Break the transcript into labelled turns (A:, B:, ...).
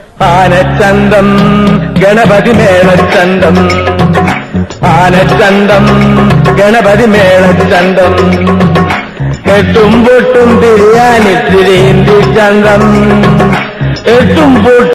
A: ആനച്ചന്തം ഗണപതി മേളച്ചന്തം, ആനച്ചന്തം ഗണപതി മേളച്ചന്തം, കെട്ടും പൊട്ടും ബിരിയാണി തിരിന്തി ചന്തം, എട്ടും പൊട്ടും